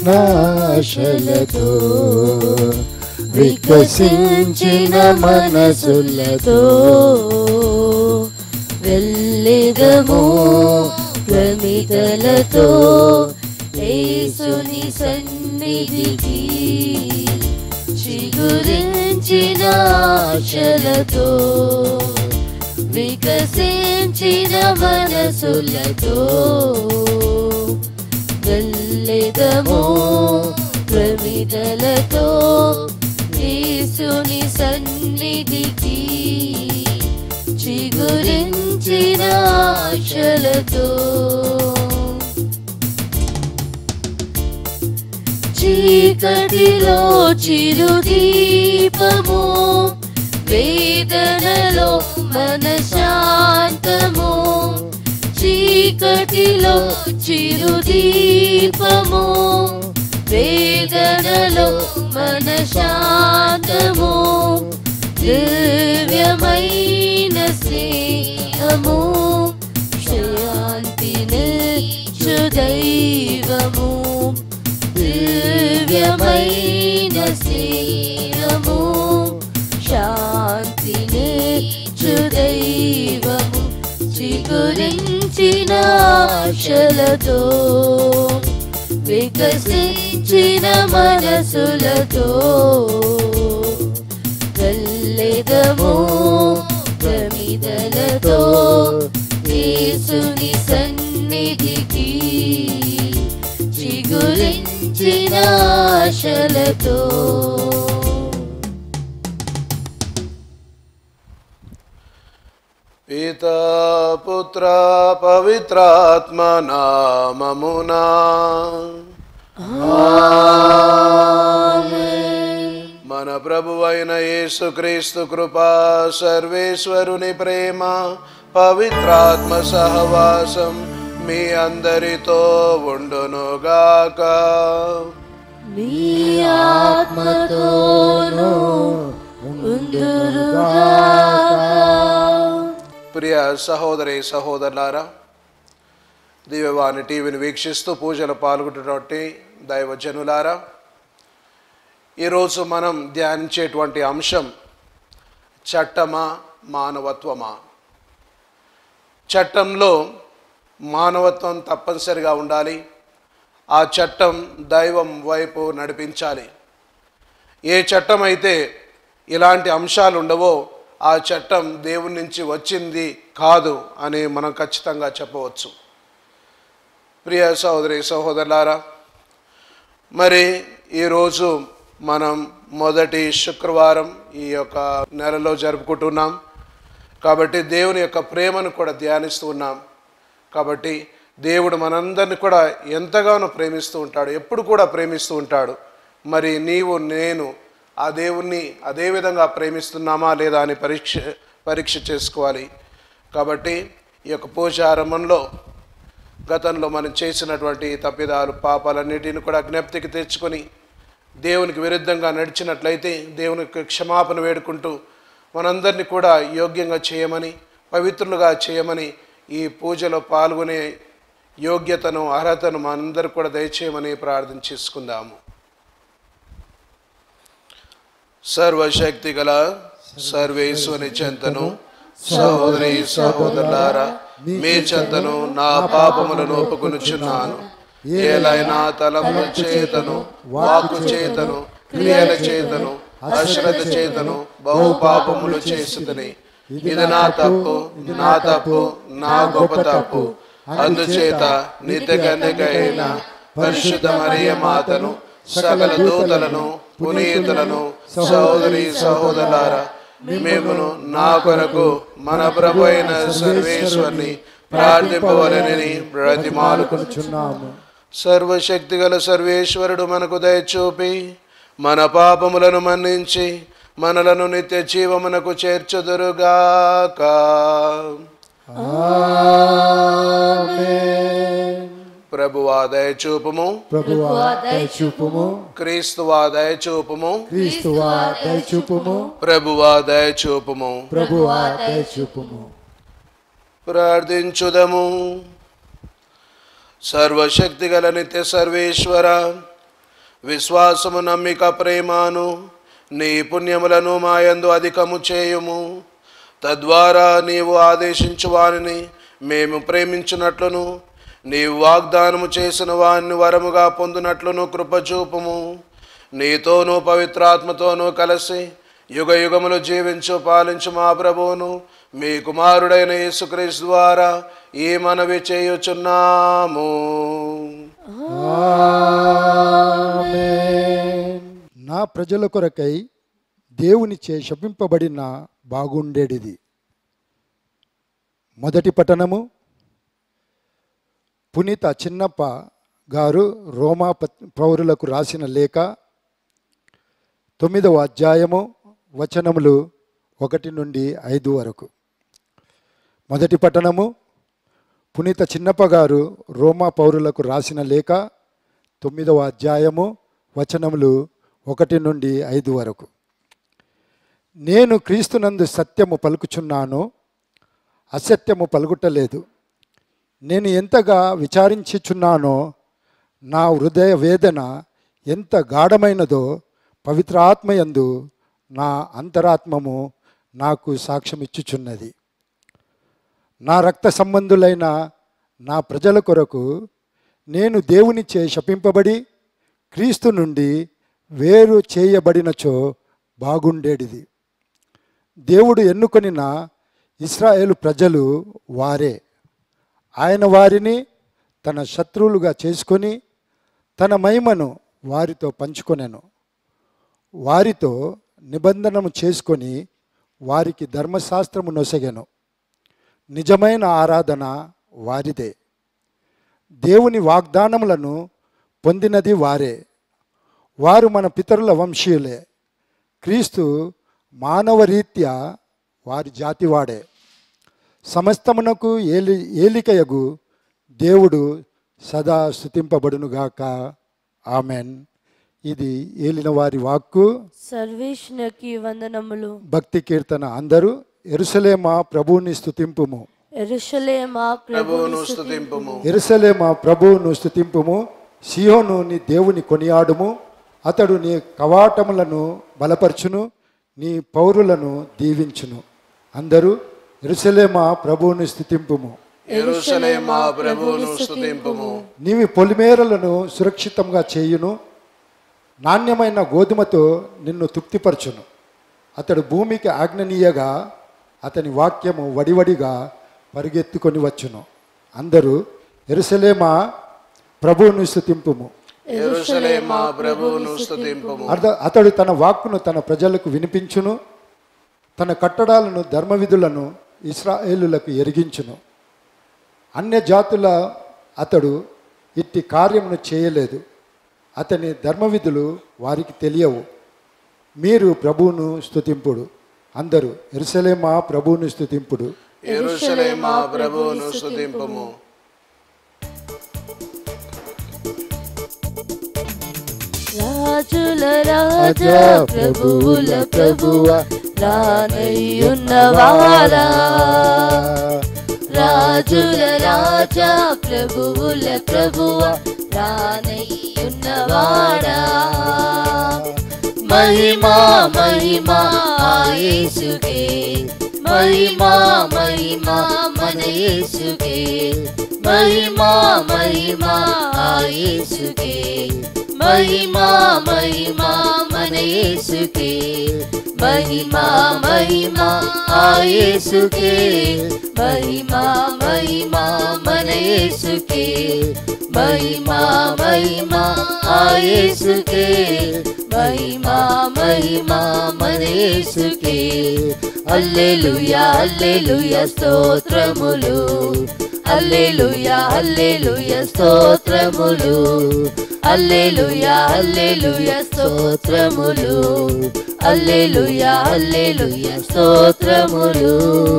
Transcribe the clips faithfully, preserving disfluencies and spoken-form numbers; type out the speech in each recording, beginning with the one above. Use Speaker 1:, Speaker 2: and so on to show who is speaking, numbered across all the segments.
Speaker 1: ఆశలతో వికసించిన మనసులతో వెళ్ళెదము ప్రమిదలతో యేసుని సన్నిధికి చిగురించిన ఆశలతో వికసించిన మనసులతో వెళ్ళెదము ప్రమిదలతో యేసుని సన్నిధికి చిగురించిన ఆశలతో చీకటిలో చిరుదీపము వేదనలో మనశాంతము చీకటిలో చిరుదీపము వేదనలో మనశాంతము దివ్యమైన స్నేహము శాంతినిచ్చు దైవము దివ్యమైన స్నేహము శాంతినిచ్చు దైవము చిగురించిన ఆశలతో వికసించిన మనసులతో వెళ్ళెదము ప్రమిదలతో యేసుని సన్నిధికి చిగురించిన ఆశలతో.
Speaker 2: పితా పుత్ర పవిత్రాత్మ నామమునా మన ప్రభువైన యేసుక్రీస్తు కృపా సర్వేశ్వరుని ప్రేమ పవిత్రాత్మ సహవాసం మీ అందరితో ఉండునుగాక.
Speaker 1: మీ ఆత్మతోనూ ఉండునుగాక.
Speaker 2: ప్రియ సహోదరి సహోదరులారా, దివ్యవాణి టీవీని వీక్షిస్తూ పూజలు పాల్గొంటున్నటువంటి దైవజనులారా, ఈరోజు మనం ధ్యానించేటువంటి అంశం చట్టమా మానవత్వమా. చట్టంలో మానవత్వం తప్పనిసరిగా ఉండాలి. ఆ చట్టం దైవం వైపు నడిపించాలి. ఏ చట్టం అయితే ఇలాంటి అంశాలు ఉండవో ఆ చట్టం దేవుని నుంచి వచ్చింది కాదు అని మనం ఖచ్చితంగా చెప్పవచ్చు. ప్రియ సహోదరి సహోదరులారా, మరి ఈరోజు మనం మొదటి శుక్రవారం ఈ యొక్క నెలలో జరుపుకుంటున్నాం. కాబట్టి దేవుని యొక్క ప్రేమను కూడా ధ్యానిస్తూ ఉన్నాం. కాబట్టి దేవుడు మనందరినీ కూడా ఎంతగానో ప్రేమిస్తూ ఉంటాడు, ఎప్పుడు కూడా ప్రేమిస్తూ ఉంటాడు. మరి నీవు నేను ఆ దేవుణ్ణి అదే విధంగా ప్రేమిస్తున్నామా లేదా అని పరీక్ష పరీక్ష చేసుకోవాలి. కాబట్టి ఈ యొక్క పూజారంభంలో గతంలో మనం చేసినటువంటి తప్పిదాలు పాపాలన్నిటిని కూడా జ్ఞప్తికి తెచ్చుకొని దేవునికి విరుద్ధంగా నడిచినట్లయితే దేవునికి క్షమాపణ వేడుకుంటూ మనందరినీ కూడా యోగ్యంగా చేయమని, పవిత్రులుగా చేయమని, ఈ పూజలో పాల్గొనే యోగ్యతను అర్హతను మనందరూ కూడా దయచేయమని ప్రార్థన చేసుకుందాము. సర్వశక్తి గల సర్వేశ్వని చెంతను సహోదరి సహోదరులారా, మీ చెంతను నా పాపములను ఒప్పుకొనుచున్నాను. ఏలైనా తలము చేతను వాక్కు చేతను క్రియల చేతను అశ్రద్ధ చేతను బహు పాపములు చేసితిని. ఇది నా తప్పు, నా తప్పు, నా గొప్ప తప్పు. అందుచేత నిత్యగన్నికైన పరిశుద్ధ మరియ మాతను, సకల దూతలను, పునీతులను, సహోదరి సహోదరులారా, మిమ్మును నా కొరకు మన ప్రభు అయిన సర్వేశ్వరుని ప్రార్థింపవలెనని బ్రతిమాలుకొనుచున్నాము. సర్వశక్తి గల సర్వేశ్వరుడు మనకు దయచూపి మన పాపములను మన్నించి మనలను నిత్య జీవమునకు చేర్చుదురుగాక. ప్రభువా దయచూపుము,
Speaker 1: ప్రభువా దయచూపుము,
Speaker 2: క్రీస్తువా దయచూపుము,
Speaker 1: క్రీస్తువా దయచూపుము,
Speaker 2: ప్రభువా దయచూపుము,
Speaker 1: ప్రభువా దయచూపుము.
Speaker 2: ప్రార్థించుదము. సర్వశక్తి గల నిత్య సర్వేశ్వర, విశ్వాసము, నమ్మిక, ప్రేమను నీ పుణ్యములను మాయందు అధికము చేయుము. తద్వారా నీవు ఆదేశించు వారిని మేము ప్రేమించున్నట్లును నీవు వాగ్దానము చేసిన వారిని వరముగా పొందినట్లును కృపచూపుము. నీతోనూ పవిత్రాత్మతోనూ కలిసి యుగ యుగములు జీవించు పాలించు మా ప్రభువును మీ కుమారుడైన యేసుక్రీస్తు ద్వారా ఈ మనవి చేయుచున్నాము.
Speaker 1: నా ప్రజల కొరకై దేవునిచే శపింపబడిన బాగుండేడిది. మొదటి పట్టణము. పునీత చిన్నప్ప గారు రోమా పౌరులకు రాసిన లేఖ, తొమ్మిదవ అధ్యాయము, వచనములు ఒకటి నుండి ఐదు వరకు. మొదటి పట్టణము. పునీత చిన్నప్ప గారు రోమా పౌరులకు రాసిన లేఖ, తొమ్మిదవ అధ్యాయము, వచనములు ఒకటి నుండి ఐదు వరకు. నేను క్రీస్తునందు సత్యము పలుకుచున్నాను, అసత్యము పలుకుటలేదు. నేను ఎంతగా విచారించుచున్నానో, నా హృదయ వేదన ఎంత గాఢమైనదో పవిత్రాత్మయందు నా అంతరాత్మము నాకు సాక్ష్యమిచ్చుచున్నది. నా రక్త సంబంధులైన నా ప్రజల కొరకు నేను దేవునిచే శపింపబడి క్రీస్తు నుండి వేరు చేయబడినచో బాగుండేడిది. దేవుడు ఎన్నుకొనిన ఇశ్రాయేలు ప్రజలు వారే. ఆయన వారిని తన శత్రువులుగా చేసుకొని తన మహిమను వారితో పంచుకొనెను. వారితో నిబంధనము చేసుకొని వారికి ధర్మశాస్త్రము నొసగెను. నిజమైన ఆరాధన వారిదే. దేవుని వాగ్దానములను పొందినది వారే. వారు మన పితరుల వంశీయులే. క్రీస్తు మానవరీత్యా వారి జాతివాడే. సమస్తమునకు ఏలి ఏలికయగు దేవుడు సదా స్తుతింపబడునుగాక. ఆమెన్. ఇది ఏలిన వారి వాక్కు.
Speaker 3: సర్వేశ్వరునికి వందనములు.
Speaker 1: భక్తి కీర్తన. అందరూ యెరూషలేమా ప్రభువుని స్తుతింపుము.
Speaker 3: యెరూషలేమా ప్రభువును స్తుతింపుము.
Speaker 1: యెరూషలేమా ప్రభువును స్తుతింపుము. సీయోను నీ దేవుని కొనియాడుము. అతడు నీ కవాటములను బలపరచును, నీ పౌరులను దీవించును. అందరూ యెరూషలేమా ప్రభువును స్తుతింపుము.
Speaker 2: యెరూషలేమా ప్రభువును స్తుతింపుము.
Speaker 1: నీవి పొలిమేరలను సురక్షితంగా చేయును, నాణ్యమైన గోధుమతో నిన్ను తృప్తిపరచును. అతడు భూమికి ఆజ్ఞనీయగా అతని వాక్యము వడివడిగా పరిగెత్తుకొని వచ్చును. అందరూ యెరూషలేమా ప్రభువును స్తుతింపుము.
Speaker 2: యెరూషలేమా ప్రభువును స్తుతింపుము.
Speaker 1: అతడు తన వాక్కును తన ప్రజలకు వినిపించును, తన కట్టడాలను ధర్మవిధులను ఇశ్రాయేలులకు ఎరిగించును. అన్య జాతుల అతడు ఇట్టి కార్యమును చేయలేదు. అతని ధర్మవిధులు వారికి తెలియవు. మీరు ప్రభువును స్తుతింపుడు. అందరూ యెరూషలేమా ప్రభువును స్తుతింపుడు.
Speaker 2: యెరూషలేమా ప్రభువును స్తుతింపుము.
Speaker 3: రాజుల రాజా ప్రభువుల ప్రభువ రానయ్యున్నవారా. రాజుల రాజా ప్రభువుల ప్రభువ రానయ్యున్నవాడా. మహిమా మహిమా యేసుకే, మహిమా మహిమా మన యేసుకే, మహిమా మహిమా యేసుకే, మహిమా మహిమా మన యేసుకే, మహిమా మహిమా యేసుకే, మహిమా మహిమా మన యేసుకే, మహిమా మహిమా యేసుకే, మహిమా మహిమా మన యేసుకే. హల్లెలూయా హల్లెలూయా స్తోత్రములు, హల్లెలూయా హల్లెలూయా స్తోత్రములు, హల్లెలూయా హల్లెలూయా స్తోత్రములు, హల్లెలూయా హల్లెలూయా స్తోత్రములు.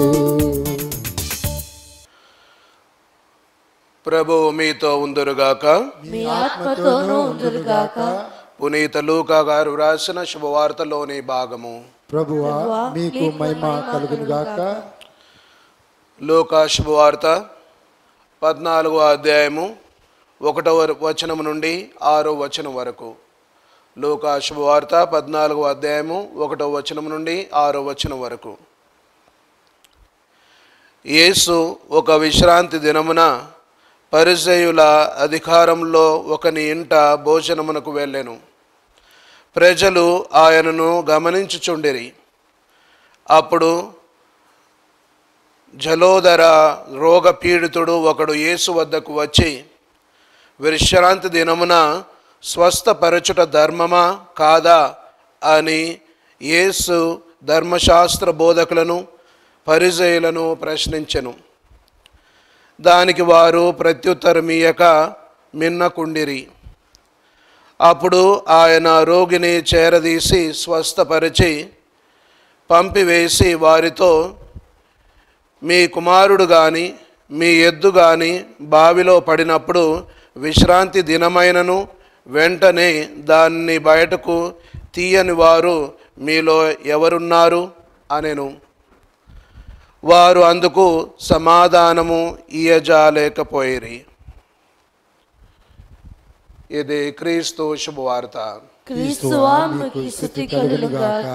Speaker 2: ప్రభువు మీతో ఉందురుగాక.
Speaker 3: మీ ఆత్మతోనూ ఉందురుగాక.
Speaker 2: పునీత లూకా గారు రాసిన శుభవార్తలోని భాగము.
Speaker 1: ప్రభువా మీకు మహిమ కలుగునుగాక.
Speaker 2: లూకా శుభవార్త పద్నాలుగో అధ్యాయము ఒకటవ వచనం నుండి ఆరో వచనం వరకు. లూకా శుభవార్త పద్నాలుగో అధ్యాయము ఒకటో వచనం నుండి ఆరో వచనం వరకు. యేసు ఒక విశ్రాంతి దినమున పరిసయ్యుల అధికారంలో ఒకని ఇంట భోజనమునకు వెళ్ళెను. ప్రజలు ఆయనను గమనించుచుండిరి. అప్పుడు జలోదర రోగపీడితుడు ఒకడు యేసు వద్దకు వచ్చి, విశ్రాంతి దినమున స్వస్థపరచుట ధర్మమా కాదా అని యేసు ధర్మశాస్త్ర బోధకులను పరిసయ్యులను ప్రశ్నించెను. దానికి వారు ప్రత్యుత్తరమియ్యక మిన్నకుండిరి. అప్పుడు ఆయన రోగిని చేరదీసి స్వస్థపరిచి పంపివేసి వారితో, మీ కుమారుడు కానీ మీ ఎద్దు కానీ బావిలో పడినప్పుడు విశ్రాంతి దినమైనను వెంటనే దాన్ని బయటకు తీయని వారు మీలో ఎవరున్నారు అనెను. వారు అందుకు సమాధానము ఇయ్యజాలేకపోయిరి. ఇది క్రీస్తు శుభవార్త.
Speaker 3: క్రీస్తువా మీకు స్తుతి కలుగును గాక.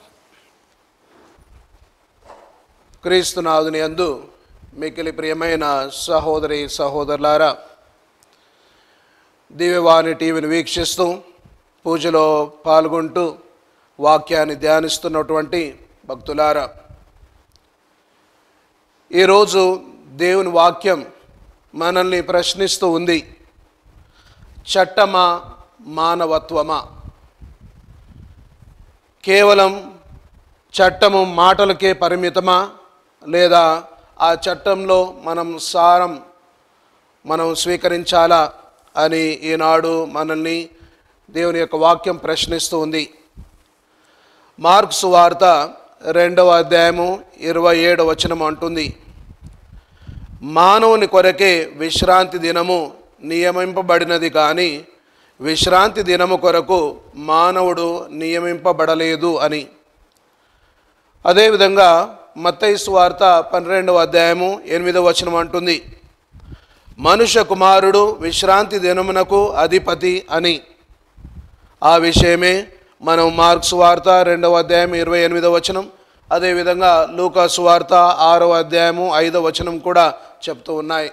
Speaker 2: క్రీస్తునాథుని యందు మిక్కిలి ప్రియమైన సహోదరి సహోదరులారా, దివ్యవాణి టీవీని వీక్షిస్తూ పూజలో పాల్గొంటూ వాక్యాన్ని ధ్యానిస్తున్నటువంటి భక్తులారా, ఈరోజు దేవుని వాక్యం మనల్ని ప్రశ్నిస్తూ ఉంది. చట్టమా మానవత్వమా? కేవలం చట్టము మాటలకే పరిమితమా, లేదా ఆ చట్టంలో మనం సారం మనం స్వీకరించాలా అని ఈనాడు మనల్ని దేవుని యొక్క వాక్యం ప్రశ్నిస్తూ ఉంది. మార్కు సువార్త రెండవ అధ్యాయము ఇరవై ఏడవ వచనం అంటుంది, మానవుని కొరకే విశ్రాంతి దినము నియమింపబడినది కానీ విశ్రాంతి దినము కొరకు మానవుడు నియమింపబడలేదు అని. అదేవిధంగా మత్తయి సువార్త పన్నెండవ అధ్యాయము ఎనిమిదవ వచనం అంటుంది, మనుష్య కుమారుడు విశ్రాంతి దినమునకు అధిపతి అని. ఆ విషయమే మనం మార్కు సువార్త రెండవ అధ్యాయం ఇరవై ఎనిమిదవ వచనం, అదేవిధంగా లూకా సువార్త ఆరవ అధ్యాయము ఐదవ వచనం కూడా చెప్తూ ఉన్నాయి.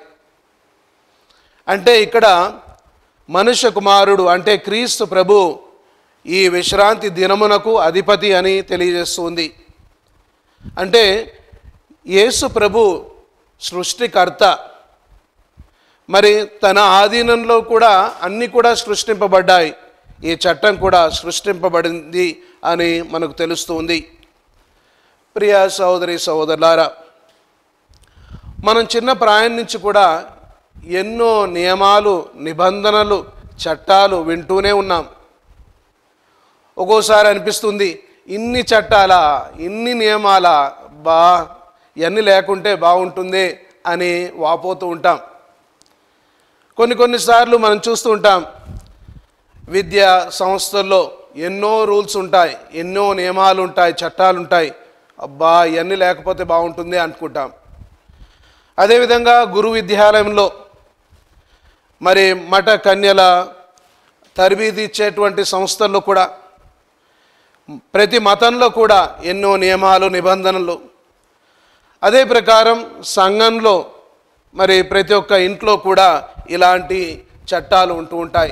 Speaker 2: అంటే ఇక్కడ మనుష్య కుమారుడు అంటే క్రీస్తు ప్రభు ఈ విశ్రాంతి దినమునకు అధిపతి అని తెలియజేస్తుంది. అంటే యేసు ప్రభు సృష్టికర్త, మరి తన ఆధీనంలో కూడా అన్నీ కూడా సృష్టింపబడ్డాయి. ఈ చట్టం కూడా సృష్టింపబడింది అని మనకు తెలుస్తుంది. ప్రియ సహోదరి సహోదరులారా, మనం చిన్న ప్రాయం నుంచి కూడా ఎన్నో నియమాలు, నిబంధనలు, చట్టాలు వింటూనే ఉన్నాం. ఒక్కోసారి అనిపిస్తుంది, ఇన్ని చట్టాలా, ఇన్ని నియమాలా, బా ఇవన్నీ లేకుంటే బాగుంటుంది అని వాపోతూ ఉంటాం. కొన్ని కొన్నిసార్లు మనం చూస్తూ ఉంటాం, విద్యా సంస్థల్లో ఎన్నో రూల్స్ ఉంటాయి, ఎన్నో నియమాలు ఉంటాయి, చట్టాలు ఉంటాయి. అబ్బా ఇవన్నీ లేకపోతే బాగుంటుంది అనుకుంటాం. అదేవిధంగా గురు విద్యాలయంలో మరి మఠ కన్యల తరబీదు ఇచ్చేటువంటి సంస్థల్లో కూడా ప్రతి మతంలో కూడా ఎన్నో నియమాలు, నిబంధనలు. అదే ప్రకారం సంఘంలో మరి ప్రతి ఒక్క ఇంట్లో కూడా ఇలాంటి చట్టాలు ఉంటూ ఉంటాయి.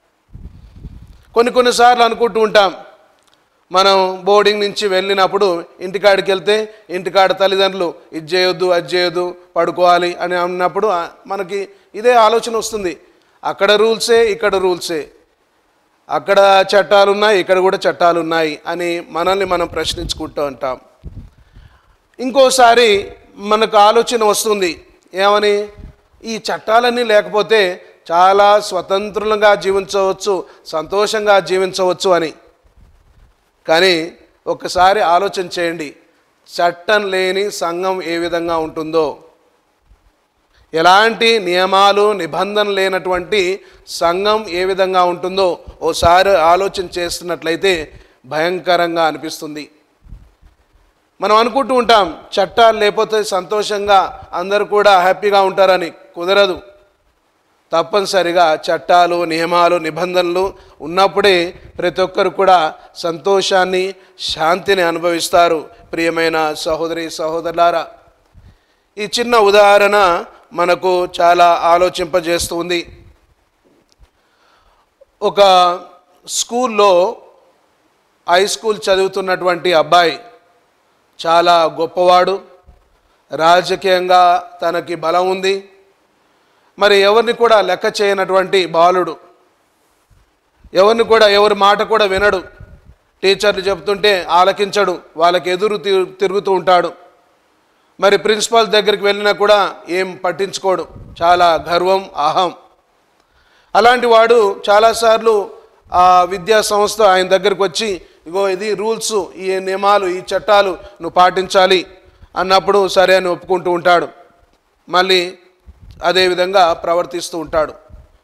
Speaker 2: కొన్ని కొన్నిసార్లు అనుకుంటూ ఉంటాం, మనం బోర్డింగ్ నుంచి వెళ్ళినప్పుడు ఇంటికాడికి వెళ్తే ఇంటికాడ తల్లిదండ్రులు ఇది చేయొద్దు, అది చేయొద్దు, పడుకోవాలి అని అన్నప్పుడు మనకి ఇదే ఆలోచన వస్తుంది. అక్కడ రూల్సే, ఇక్కడ రూల్సే, అక్కడ చట్టాలు ఉన్నాయి, ఇక్కడ కూడా చట్టాలు ఉన్నాయి అని మనల్ని మనం ప్రశ్నించుకుంటూ ఉంటాం. ఇంకోసారి మనకు ఆలోచన వస్తుంది, ఏమని, ఈ చట్టాలన్నీ లేకపోతే చాలా స్వతంత్రంగా జీవించవచ్చు, సంతోషంగా జీవించవచ్చు అని. కానీ ఒకసారి ఆలోచన చేయండి, చట్టం లేని సంఘం ఏ విధంగా ఉంటుందో, ఎలాంటి నియమాలు నిబంధనలు లేనటువంటి సంఘం ఏ విధంగా ఉంటుందో ఓసారి ఆలోచన చేస్తున్నట్లయితే భయంకరంగా అనిపిస్తుంది. మనం అనుకుంటూ ఉంటాం, చట్టాలు లేకపోతే సంతోషంగా అందరూ కూడా హ్యాపీగా ఉంటారని. కుదరదు. తప్పనిసరిగా చట్టాలు, నియమాలు, నిబంధనలు ఉన్నప్పుడే ప్రతి ఒక్కరు కూడా సంతోషాన్ని, శాంతిని అనుభవిస్తారు. ప్రియమైన సహోదరి సహోదరులారా, ఈ చిన్న ఉదాహరణ మనకు చాలా ఆలోచింపజేస్తుంది. ఒక స్కూల్లో హై స్కూల్ చదువుతున్నటువంటి అబ్బాయి చాలా గొప్పవాడు, రాజకీయంగా తనకి బలం ఉంది, మరి ఎవరిని కూడా లెక్క చేయనటువంటి బాలుడు, ఎవరిని కూడా ఎవరి మాట కూడా వినడు, టీచర్లు చెప్తుంటే ఆలకించడు, వాళ్ళకి ఎదురు తిరుగుతూ ఉంటాడు. మరి ప్రిన్సిపాల్ దగ్గరికి వెళ్ళినా కూడా ఏం పట్టించుకోడు, చాలా గర్వం, అహం. అలాంటి వాడు చాలాసార్లు ఆ విద్యా సంస్థ ఆయన దగ్గరికి వచ్చి, ఇగో ఇది రూల్స్, ఈ నియమాలు, ఈ చట్టాలు నువ్వు పాటించాలి అన్నప్పుడు సరే అని ఒప్పుకుంటూ ఉంటాడు, మళ్ళీ అదేవిధంగా ప్రవర్తిస్తూ ఉంటాడు.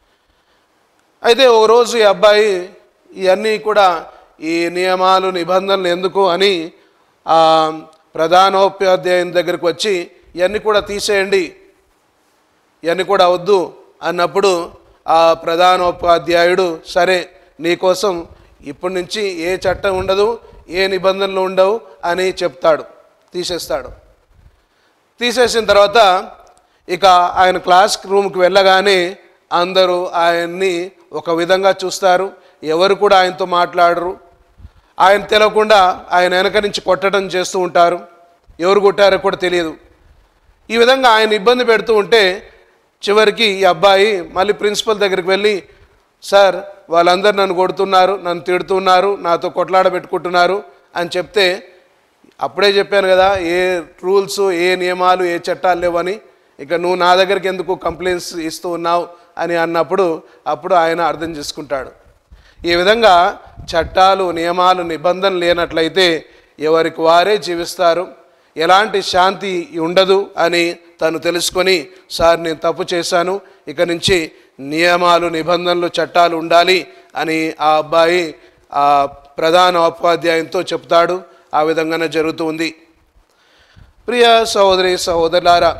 Speaker 2: అయితే ఓ రోజు ఈ అబ్బాయి ఇవన్నీ కూడా ఈ నియమాలు, నిబంధనలు ఎందుకు అని ఆ ప్రధానోపాధ్యాయుని దగ్గరికి వచ్చి ఇవన్నీ కూడా తీసేయండి, ఇవన్నీ కూడా వద్దు అన్నప్పుడు ఆ ప్రధానోపాధ్యాయుడు సరే నీకోసం ఇప్పటి నుంచి ఏ చట్టం ఉండదు, ఏ నిబంధనలు ఉండవు అని చెప్తాడు, తీసేస్తాడు. తీసేసిన తర్వాత ఇక ఆయన క్లాస్ రూమ్కి వెళ్ళగానే అందరూ ఆయన్ని ఒక విధంగా చూస్తారు, ఎవరు కూడా ఆయనతో మాట్లాడరు. ఆయన తెలియకుండా ఆయన వెనక నుంచి కొట్టడం చేస్తూ ఉంటారు, ఎవరు కొట్టారో కూడా తెలియదు. ఈ విధంగా ఆయన ఇబ్బంది పెడుతూ ఉంటే చివరికి ఈ అబ్బాయి మళ్ళీ ప్రిన్సిపల్ దగ్గరికి వెళ్ళి, సార్ వాళ్ళందరూ నన్ను కొడుతున్నారు, నన్ను తిడుతున్నారు, నాతో కొట్లాడ పెట్టుకుంటున్నారు అని చెప్తే, అప్పుడే చెప్పాను కదా ఏ రూల్స్, ఏ నియమాలు, ఏ చట్టాలు లేవని, ఇక నువ్వు నా దగ్గరికి ఎందుకు కంప్లైంట్స్ ఇస్తూ ఉన్నావు అని అన్నప్పుడు అప్పుడు ఆయన అర్థం చేసుకుంటాడు. ఈ విధంగా చట్టాలు, నియమాలు, నిబంధనలు లేనట్లయితే ఎవరికి వారే జీవిస్తారు, ఎలాంటి శాంతి ఉండదు అని తను తెలుసుకొని, సార్ నేను తప్పు చేశాను, ఇక నుంచి నియమాలు, నిబంధనలు, చట్టాలు ఉండాలి అని ఆ అబ్బాయి ఆ ప్రధాన ఉపాధ్యాయునితో చెప్తాడు. ఆ విధంగానే జరుగుతుంది. ప్రియ సహోదరి సహోదరులారా,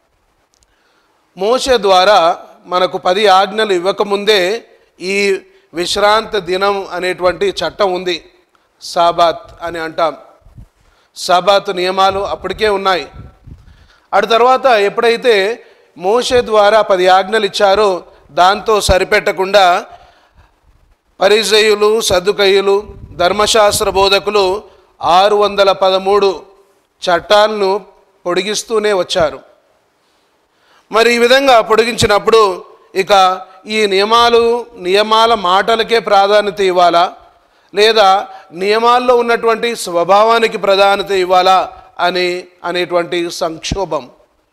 Speaker 2: మోషే ద్వారా మనకు పది ఆజ్ఞలు ఇవ్వకముందే ఈ విశ్రాంతి దినం అనేటువంటి చట్టం ఉంది, సాబాత్ అని అంటాం. సాబాత్ నియమాలు అప్పటికే ఉన్నాయి. అటు తర్వాత ఎప్పుడైతే మోషే ద్వారా పది ఆజ్ఞలు ఇచ్చారో దాంతో సరిపెట్టకుండా పరిసయ్యులు, సద్దుకయ్యులు, ధర్మశాస్త్ర బోధకులు ఆరు వందల పదమూడు చట్టాలను పొడిగిస్తూనే వచ్చారు. మరి ఈ విధంగా పొడిగించినప్పుడు ఇక ఈ నియమాలు, నియమాల మాటలకే ప్రాధాన్యత ఇవ్వాలా, లేదా నియమాల్లో ఉన్నటువంటి స్వభావానికి ప్రాధాన్యత ఇవ్వాలా అని అనేటువంటి సంక్షోభం.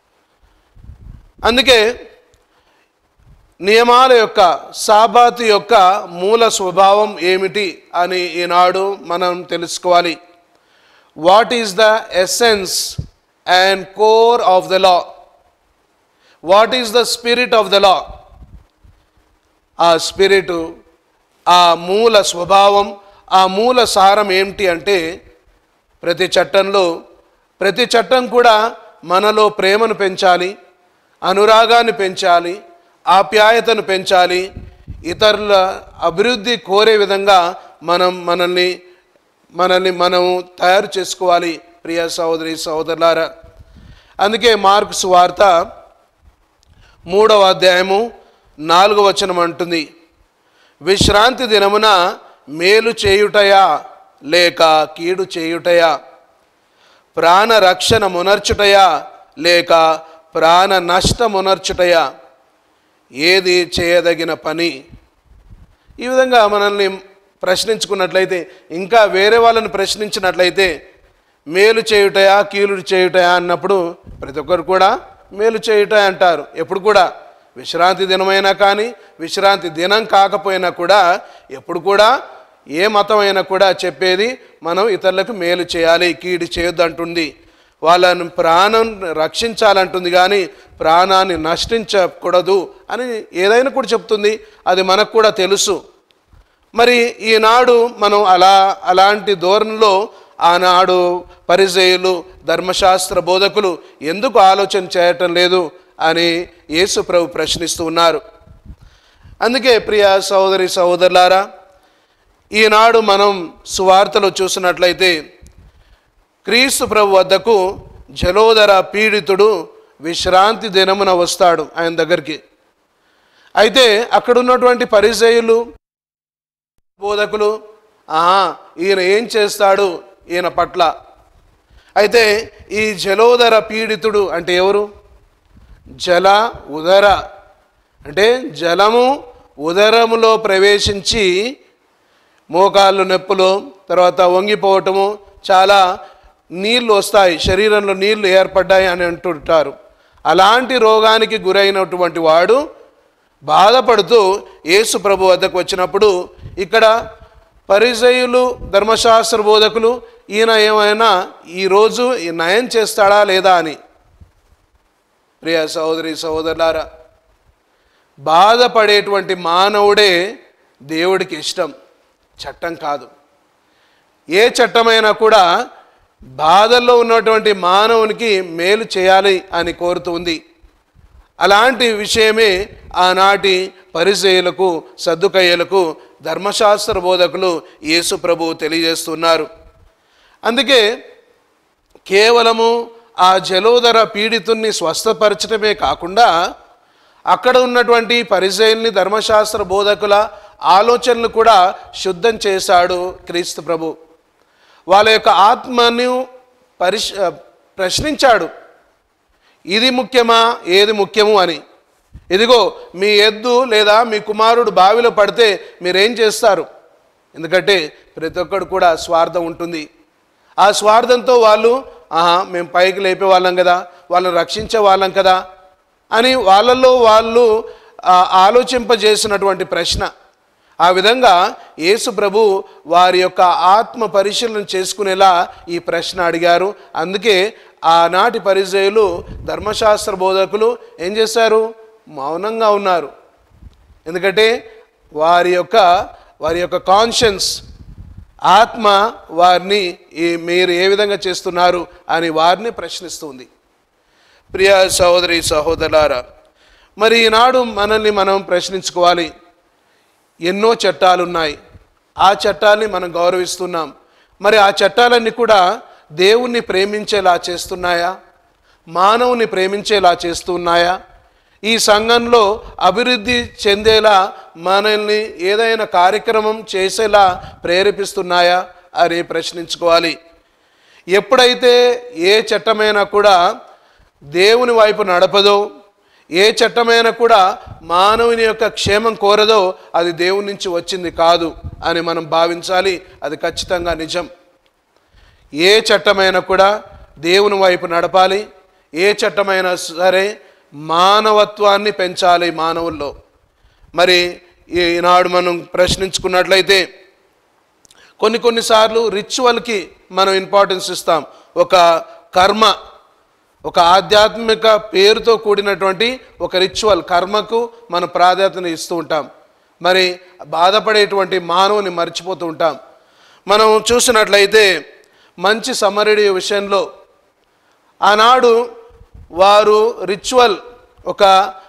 Speaker 2: అందుకే నియమాల యొక్క, సాబాతు యొక్క మూల స్వభావం ఏమిటి అని ఈనాడు మనం తెలుసుకోవాలి. What is the essence and core of the law? What is the spirit of the law? ఆ స్పిరిటు, ఆ మూల స్వభావం, ఆ మూల సారం ఏమిటి అంటే, ప్రతి చట్టంలో ప్రతి చట్టం కూడా మనలో ప్రేమను పెంచాలి, అనురాగాన్ని పెంచాలి, ఆప్యాయతను పెంచాలి, ఇతరుల అభివృద్ధి కోరే విధంగా మనం మనల్ని మనల్ని మనం తయారు చేసుకోవాలి. ప్రియ సహోదరి సహోదరులారా, అందుకే మార్కు సువార్త మూడవ అధ్యాయము నాలుగవ వచనం అంటుంది, విశ్రాంతి దినమున మేలు చేయుటయా లేక కీడు చేయుటయా, ప్రాణ రక్షణ మునర్చుటయా లేక ప్రాణ నష్టమునర్చుటయా, ఏది చేయదగిన పని? ఈ విధంగా మనల్ని ప్రశ్నించుకున్నట్లయితే, ఇంకా వేరే వాళ్ళని ప్రశ్నించినట్లయితే, మేలు చేయుటయా కీడు చేయుటయా అన్నప్పుడు ప్రతి ఒక్కరు కూడా మేలు చేయుట అంటారు. ఎప్పుడు కూడా విశ్రాంతి దినమైనా కానీ, విశ్రాంతి దినం కాకపోయినా కూడా, ఎప్పుడు కూడా ఏ మతం అయినా కూడా చెప్పేది మనం ఇతరులకు మేలు చేయాలి, కీడు చేయొద్దు అంటుంది. వాళ్ళని ప్రాణం రక్షించాలంటుంది కానీ ప్రాణాన్ని నష్టించకూడదు అని ఏదైనా కూడా చెప్తుంది. అది మనకు కూడా తెలుసు. మరి ఈనాడు మనం అలా అలాంటి ధోరణిలో ఆనాడు పరిసయ్యులు, ధర్మశాస్త్ర బోధకులు ఎందుకు ఆలోచన చేయటం లేదు అని యేసు ప్రభు ప్రశ్నిస్తూ ఉన్నారు. అందుకే ప్రియ సహోదరి సహోదరులారా, ఈనాడు మనం సువార్తలో చూసినట్లయితే క్రీస్తు ప్రభు వద్దకు జలోదర పీడితుడు విశ్రాంతి దినమున వస్తాడు ఆయన దగ్గరికి. అయితే అక్కడ ఉన్నటువంటి పరిసయ్యులు, బోధకులు, ఆహా ఈయన ఏం చేస్తాడు ఈయన పట్ల. అయితే ఈ జలోదర పీడితుడు అంటే ఎవరు? జల ఉదర అంటే జలము ఉదరములో ప్రవేశించి మోకాళ్ళు నొప్పులు, తర్వాత వంగిపోవటము, చాలా నీళ్ళు వస్తాయి, శరీరంలో నీళ్లు ఏర్పడ్డాయి అని అంటుంటారు. అలాంటి రోగానికి గురైనటువంటి వాడు బాధపడుతూ యేసు ప్రభు వద్దకు వచ్చినప్పుడు ఇక్కడ పరిసయ్యులు, ధర్మశాస్త్ర బోధకులు ఈయన ఏమైనా ఈరోజు నయం చేస్తాడా లేదా అని. ప్రియ సహోదరి సహోదరులారా, బాధపడేటువంటి మానవుడే దేవుడికి ఇష్టం, చట్టం కాదు. ఏ చట్టమైనా కూడా బాధల్లో ఉన్నటువంటి మానవునికి మేలు చేయాలి అని కోరుతుంది. అలాంటి విషయమే ఆనాటి పరిసయ్యులకు, సద్దుకయ్యులకు, ధర్మశాస్త్ర బోధకులు యేసు ప్రభువు తెలియజేస్తున్నారు. అందుకే కేవలము ఆ జలోదర పీడితుణ్ణి స్వస్థపరచడమే కాకుండా అక్కడ ఉన్నటువంటి పరిసయ్యుల్ని, ధర్మశాస్త్ర బోధకుల ఆలోచనలు కూడా శుద్ధం చేశాడు క్రీస్తు ప్రభు. వాళ్ళ యొక్క ఆత్మను పరిశ ప్రశ్నించాడు, ఇది ముఖ్యమా, ఏది ముఖ్యము అని. ఇదిగో మీ ఎద్దు లేదా మీ కుమారుడు బావిలో పడితే మీరేం చేస్తారు? ఎందుకంటే ప్రతి ఒక్కడు కూడా స్వార్థం ఉంటుంది. ఆ స్వార్థంతో వాళ్ళు ఆహా మేము పైకి లేపే వాళ్ళం కదా, వాళ్ళని రక్షించే వాళ్ళం కదా అని వాళ్ళల్లో వాళ్ళు ఆలోచింపజేసినటువంటి ప్రశ్న. ఆ విధంగా యేసు ప్రభు వారి యొక్క ఆత్మ పరిశీలన చేసుకునేలా ఈ ప్రశ్న అడిగారు. అందుకే ఆనాటి పరిసయ్యులు, ధర్మశాస్త్ర బోధకులు ఏం చేశారు? మౌనంగా ఉన్నారు. ఎందుకంటే వారి యొక్క వారి యొక్క కాన్షియన్స్, ఆత్మ వారిని మీరు ఏ విధంగా చేస్తున్నారు అని వారిని ప్రశ్నిస్తుంది. ప్రియ సహోదరి సహోదరులారా, మరి ఈనాడు మనల్ని మనం ప్రశ్నించుకోవాలి. ఎన్నో చట్టాలు ఉన్నాయి, ఆ చట్టాలని మనం గౌరవిస్తున్నాం. మరి ఆ చట్టాలన్నీ కూడా దేవుణ్ణి ప్రేమించేలా చేస్తున్నాయా? మానవుని ప్రేమించేలా చేస్తున్నాయా? ఈ సంఘంలో అభివృద్ధి చెందేలా మనల్ని ఏదైనా కార్యక్రమం చేసేలా ప్రేరేపిస్తున్నాయా అని ప్రశ్నించుకోవాలి. ఎప్పుడైతే ఏ చట్టమైనా కూడా దేవుని వైపు నడపదో, ఏ చట్టమైనా కూడా మానవుని యొక్క క్షేమం కోరదో అది దేవుని నుంచి వచ్చింది కాదు అని మనం భావించాలి. అది ఖచ్చితంగా నిజం. ఏ చట్టమైనా కూడా దేవుని వైపు నడపాలి. ఏ చట్టమైనా సరే మానవత్వాన్ని పెంచాలి మానవుల్లో. మరి ఈనాడు మనం ప్రశ్నించుకున్నట్లయితే కొన్ని కొన్నిసార్లు రిచువల్కి మనం ఇంపార్టెన్స్ ఇస్తాం. ఒక కర్మ, ఒక ఆధ్యాత్మిక పేరుతో కూడినటువంటి ఒక రిచువల్ కర్మకు మనం ప్రాధాన్యత ఇస్తూ ఉంటాం. మరి బాధపడేటువంటి మానవుని మర్చిపోతూ ఉంటాం. మనం చూసినట్లయితే మంచి సమరడి విషయంలో ఆనాడు వారు రిచువల్ ఒక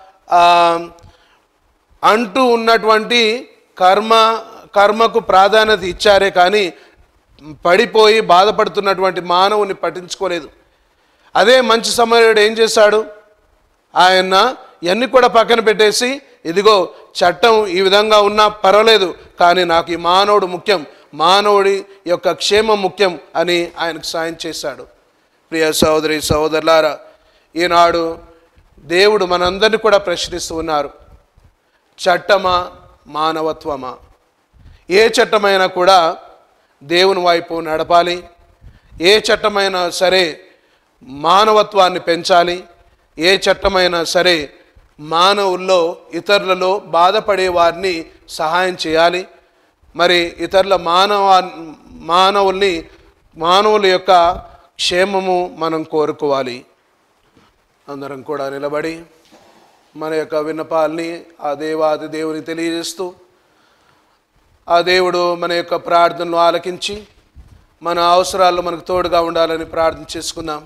Speaker 2: అంటూ ఉన్నటువంటి కర్మ కర్మకు ప్రాధాన్యత ఇచ్చారే కానీ పడిపోయి బాధపడుతున్నటువంటి మానవుని పట్టించుకోలేదు. అదే మంచి సమరయుడు ఏం చేశాడు? ఆయన ఇవన్నీ కూడా పక్కన పెట్టేసి, ఇదిగో చట్టం ఈ విధంగా ఉన్నా పర్వాలేదు కానీ నాకు ఈ మానవుడు ముఖ్యం, మానవుడి యొక్క క్షేమం ముఖ్యం అని ఆయనకు సాయం చేశాడు. ప్రియ సహోదరి సహోదరులారా, ఈనాడు దేవుడు మనందరినీ కూడా ప్రశ్నిస్తూ ఉన్నారు. చట్టమా మానవత్వమా? ఏ చట్టమైనా కూడా దేవుని వైపు నడపాలి. ఏ చట్టమైనా సరే మానవత్వాన్ని పెంచాలి. ఏ చట్టమైనా సరే మానవుల్లో, ఇతరులలో బాధపడే వారిని సహాయం చేయాలి. మరి ఇతరుల మానవ మానవుల్ని మానవుల యొక్క క్షేమము మనం కోరుకోవాలి. అందరం కూడా నిలబడి మన యొక్క విన్నపాల్ని ఆ దేవాది దేవుని తెలియజేస్తూ, ఆ దేవుడు మన యొక్క ప్రార్థనలు ఆలకించి మన అవసరాల్లో మనకు తోడుగా ఉండాలని ప్రార్థన చేసుకుందాం.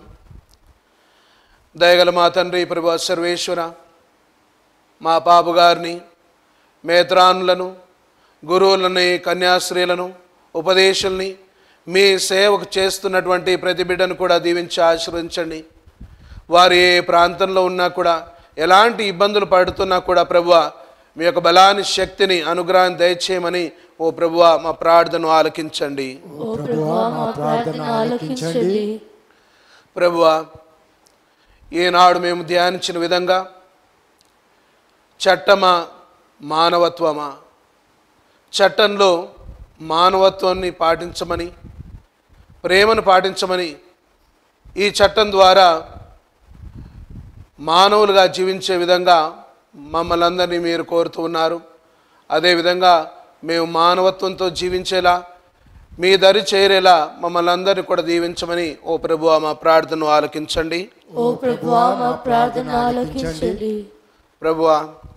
Speaker 2: దయగల మా తండ్రి ప్రభు సర్వేశ్వర, మా పాప గారిని మేత్రానులను, గురువులని, కన్యాశ్రీలను, ఉపదేశుల్ని, మీ సేవకు చేస్తున్నటువంటి ప్రతి బిడ్డను కూడా దీవించి ఆశీర్వదించండి. వారు ఏ ప్రాంతంలో ఉన్నా కూడా, ఎలాంటి ఇబ్బందులు పడుతున్నా కూడా ప్రభువా మీ యొక్క బలాన్ని, శక్తిని, అనుగ్రహాన్ని దయచేయమని ఓ ప్రభువా మా ప్రార్థనను ఆలకించండి. ప్రభువా ఈనాడు మేము ధ్యానించిన విధంగా చట్టమా మానవత్వమా, చట్టంలో మానవత్వాన్ని పాటించమని, ప్రేమను పాటించమని, ఈ చట్టం ద్వారా మానవులుగా జీవించే విధంగా మమ్మల్ని అందరినీ మీరు కోరుతూ ఉన్నారు. అదేవిధంగా మేము మానవత్వంతో జీవించేలా, మీ దరి చేరేలా మమ్మల్ని అందరినీ కూడా దీవించమని ఓ ప్రభువా మా ప్రార్థనను ఆలకించండి.
Speaker 3: ఓ ప్రభువా మా ప్రార్థన ఆలకించండి.
Speaker 2: ప్రభువా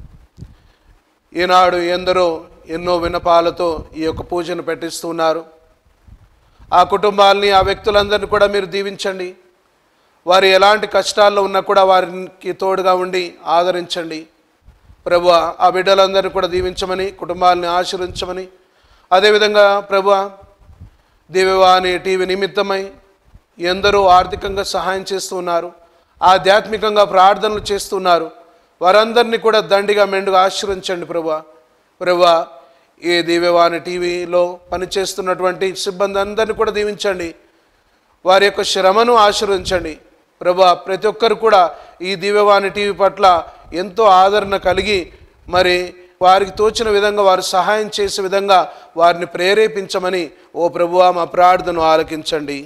Speaker 2: ఈనాడు ఎందరో ఎన్నో విన్నపాలతో ఈ యొక్క పూజను పెట్టిస్తున్నారు. ఆ కుటుంబాలని, ఆ వ్యక్తులందరినీ కూడా మీరు దీవించండి. వారు ఎలాంటి కష్టాల్లో ఉన్నా కూడా వారికి తోడుగా ఉండి ఆదరించండి. ప్రభువా ఆ బిడ్డలందరినీ కూడా దీవించమని, కుటుంబాలని ఆశీర్వదించమని, అదేవిధంగా ప్రభువా దివ్యవాణి టీవీ నిమిత్తమై ఎందరో ఆర్థికంగా సహాయం చేస్తున్నారు, ఆధ్యాత్మికంగా ప్రార్థనలు చేస్తున్నారు. వారందరినీ కూడా దండిగా మెండుగా ఆశీర్వదించండి ప్రభువా. ప్రభువా ఈ దివ్యవాణి టీవీలో పనిచేస్తున్నటువంటి సిబ్బంది అందరినీ కూడా దీవించండి. వారి యొక్క శ్రమను ఆశీర్వదించండి. ప్రభువా ప్రతి ఒక్కరు కూడా ఈ దివ్యవాణి టీవీ పట్ల ఎంతో ఆదరణ కలిగి, మరి వారికి తోచిన విధంగా వారు సహాయం చేసే విధంగా వారిని ప్రేరేపించమని ఓ ప్రభువా మా ప్రార్థనను ఆలకించండి.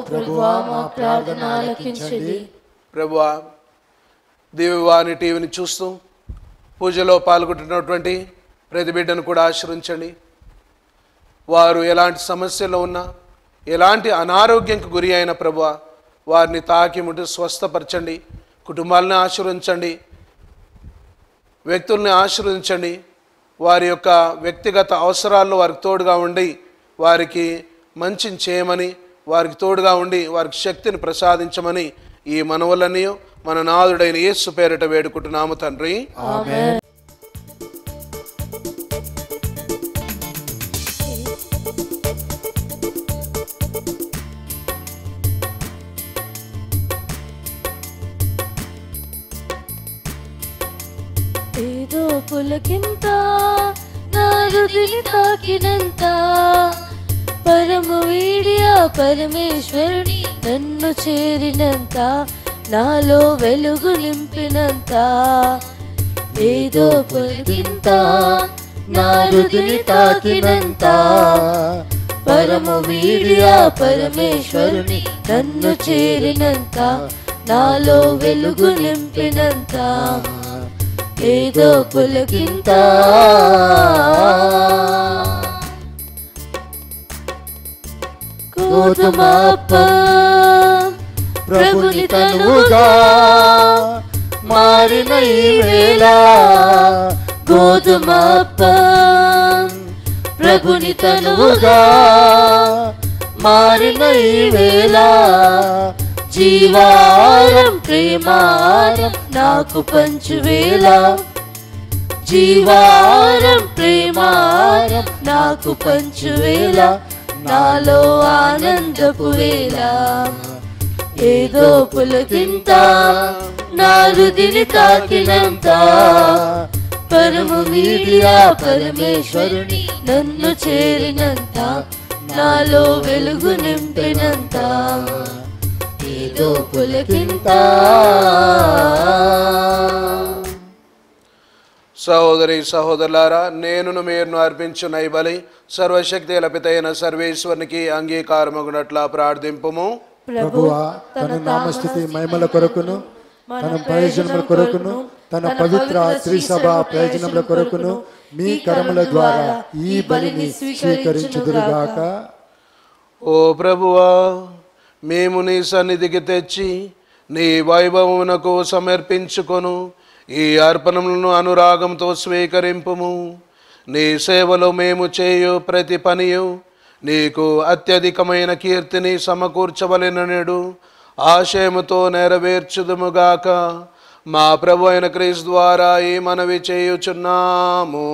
Speaker 2: ప్రభువా దివ్యవాణి టీవీని చూస్తూ పూజలో పాల్గొంటున్నటువంటి ప్రతి బిడ్డను కూడా ఆశీర్వదించండి. వారు ఎలాంటి సమస్యలో ఉన్నా, ఎలాంటి అనారోగ్యంకు గురి అయిన ప్రభువా వారిని తాకి ముట్టి స్వస్థపరచండి. కుటుంబాలను ఆశీర్వదించండి, వ్యక్తుల్ని ఆశీర్వదించండి. వారి యొక్క వ్యక్తిగత అవసరాల్లో వారికి తోడుగా ఉండి వారికి మంచిని చేయమని, వారికి తోడుగా ఉండి వారికి శక్తిని ప్రసాదించమని ఈ మనవులన్నీ మన నాథుడైన యేసు పేరిట వేడుకుంటున్నాము తండ్రి.
Speaker 3: ఆమేన్. ఏదో పులకింత నా హృదయని తాకినంత, పరము వీడియా పరమేశ్వరుని నన్ను చేరినంత, నాలో వెలుగు నింపినంత. ఏదో పులకింత నా హృదయని తాకినంత, పరము వీడియా పరమేశ్వరుని నన్ను చేరినంత, నాలో వెలుగు నింపినంత. ఏదో పులకింత గోధుమప్పం ప్రభుని తనువుగా మారిన ఈ వేళ, గోధుమప్పం ప్రభుని తనువుగా మారిన ఈ వేళ, జీవారం ప్రేమారం నాకు పంచువేళ, జీవారం ప్రేమారం నాకు పంచువేళ, నాలో ఆనందపు వేళ. ఏదో పులకింత నా హృదయని తాకినంత, పరము వీడియా పరమేశ్వరుని నన్ను చేరినంత, నాలో వెలుగు నింపినంత. ఏదో పులకింత.
Speaker 2: సహోదరి సహోదరులారా, నేనును మీరును అర్పించు నైబలి సర్వశక్తి లపితైన సర్వేశ్వరునికి అంగీకారమగునట్లా ప్రార్థింపుము.
Speaker 1: ప్రభువా తన నామస్తుతి మహిమల కొరకును, తన ప్రయోజనముల కొరకును, తన పవిత్ర త్రిసభ ప్రయోజనముల కొరకును మీ కర్మల ద్వారా ఈ బలిని స్వీకరించుదురుగాక.
Speaker 2: ఓ ప్రభువా, మేము నీ సన్నిధికి తెచ్చి నీ వైభవమునకు సమర్పించుకొను ఈ అర్పణములను అనురాగంతో స్వీకరింపుము. నీ సేవలో మేము చేయు ప్రతి పనియు నీకు అత్యధికమైన కీర్తిని సమకూర్చవలెనడు ఆశయముతో నెరవేర్చుదుముగాక. మా ప్రభు అయిన క్రీస్తు ద్వారా ఈ మనవి చేయుచున్నాము.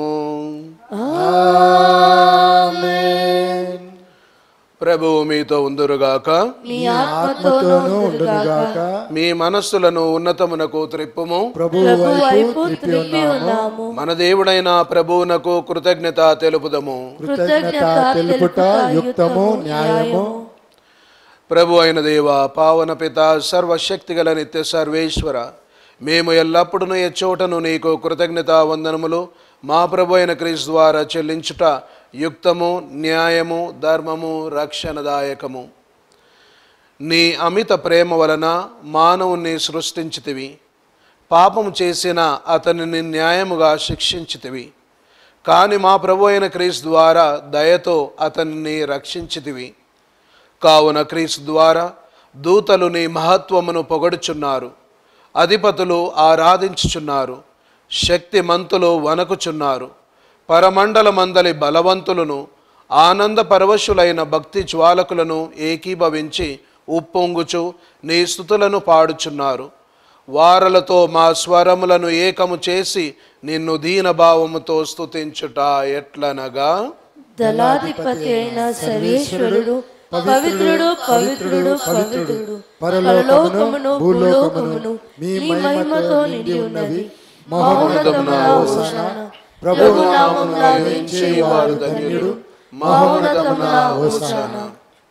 Speaker 1: ఆమేన్.
Speaker 2: ప్రభువు మీతో ఉందురుగాక.
Speaker 3: మీ ఆత్మతోనూ ఉండుగాక.
Speaker 2: మీ మనస్సులను ఉన్నతమునకు త్రిప్పుము.
Speaker 1: ప్రభువు వైపు త్రిప్పి ఉన్నాము.
Speaker 2: మన దేవుడైన ప్రభువునకు కృతజ్ఞత తెలుపుదము.
Speaker 1: కృతజ్ఞత తెలుపుట యుక్తము న్యాయము.
Speaker 2: ప్రభు అయిన దేవ, పావన పిత, సర్వశక్తి గల నిత్య సర్వేశ్వర, మేము ఎల్లప్పుడూ ఎచ్చోటను నీకు కృతజ్ఞత వందనములు మా ప్రభు అయిన క్రీస్తు ద్వారా చెల్లించుట యుక్తము, న్యాయము, ధర్మము, రక్షణదాయకము. నీ అమిత ప్రేమ వలన మానవుణ్ణి సృష్టించితివి. పాపము చేసిన అతనిని న్యాయముగా శిక్షించితివి. కానీ మా ప్రభు అయిన క్రీస్తు ద్వారా దయతో అతనిని రక్షించితివి. కావున క్రీస్తు ద్వారా దూతలు నీ మహత్వమును పొగడుచున్నారు, అధిపతులు ఆరాధించుచున్నారు, శక్తిమంతులు వణకుచున్నారు. పరమండల మందలి బలవంతులను, ఆనంద పరవశులైన భక్తి జ్వాలకులను ఏకీభవించి ఉప్పొంగుచు నీ స్తుతులను పాడుచున్నారు. వారలతో మా స్వరములను ఏకము చేసి నిన్ను దీనభావముతో స్తుతించుట ఎట్లనగా,
Speaker 3: దళాధిపతి అయిన సర్వేశ్వరుడు పవిత్రుడు పవిత్రుడు పవిత్రుడు, పరలోకమును భూలోకమును మీ మహిమతో నిండి ఉన్నవి. మహోన్నతమున హోసన్నా. ప్రభు నామమున వేంచేవాడు ధన్యుడు. మహోన్నతమున హోసన్నా.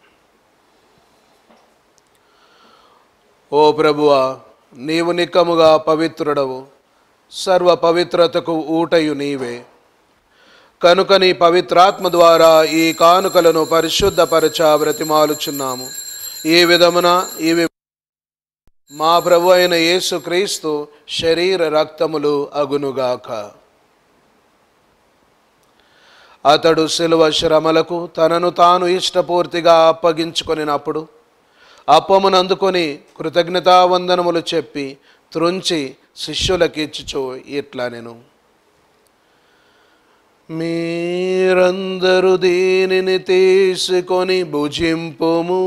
Speaker 2: ఓ ప్రభువా, నీవు నిక్కముగా పవిత్రుడవు, సర్వ పవిత్రతకు ఊటయు నీవే. కనుక నీ పవిత్రాత్మ ద్వారా ఈ కానుకలను పరిశుద్ధపరచ బ్రతిమాలుచున్నాము. ఈ విధమున ఇవి మా ప్రభు అయిన యేసు క్రీస్తు శరీర రక్తములు అగునుగాక. అతడు శిలువ శ్రమలకు తనను తాను ఇష్టపూర్తిగా అప్పగించుకొనినప్పుడు అప్పమునందుకొని కృతజ్ఞతావందనములు చెప్పి త్రుంచి శిష్యులకిచ్చుచు ఇట్లా నేను, మీరందరూ దీనిని తీసుకొని భుజింపుము.